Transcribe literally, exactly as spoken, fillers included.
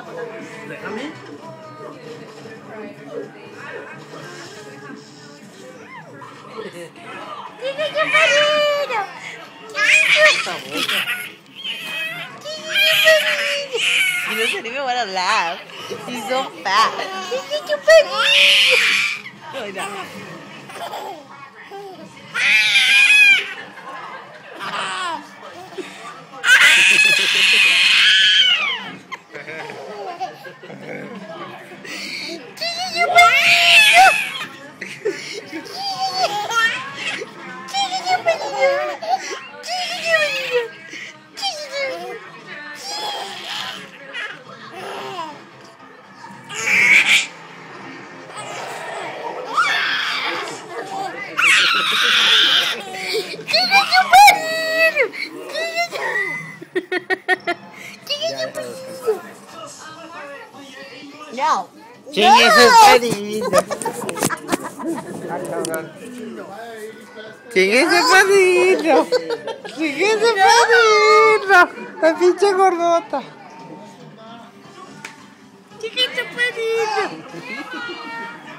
Déjame. ¡Chiquillo perdido! He doesn't even want to laugh. He's so fat. ¡Chiquillo perdido! Like that. ¡Chiquillo perdido! ¡Chiquillo perdido! ¡Chiquillo perdido! ¡Chiquillo! ¡Chiquillo perdido! ¡Chiquillo perdido! No. Chiquillo perdido. Chiquillo perdido. Chiquillo perdido. La pinche gordota. ¡Chiquillo perdido!